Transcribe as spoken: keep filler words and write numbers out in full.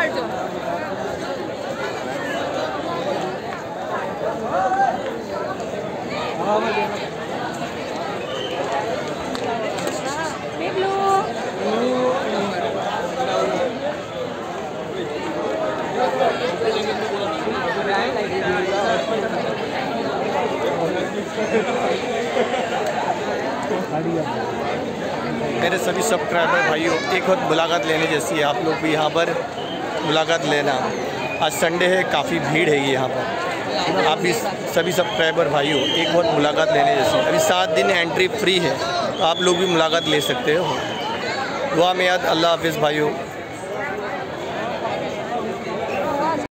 बैठ जाओ। देख लो। मेरे सभी सब्सक्राइबर भाइयों, एक वक्त मुलाकात लेने जैसी है। आप लोग भी यहाँ पर मुलाकात लेना। आज संडे है, काफ़ी भीड़ है यहाँ पर। आप भी सभी सब्सक्राइबर भाइयों, एक वक्त मुलाकात लेने जैसी। अभी सात दिन एंट्री फ्री है, तो आप लोग भी मुलाकात ले सकते हो। दुआ में याद। अल्लाह हाफिज़ भाइयों।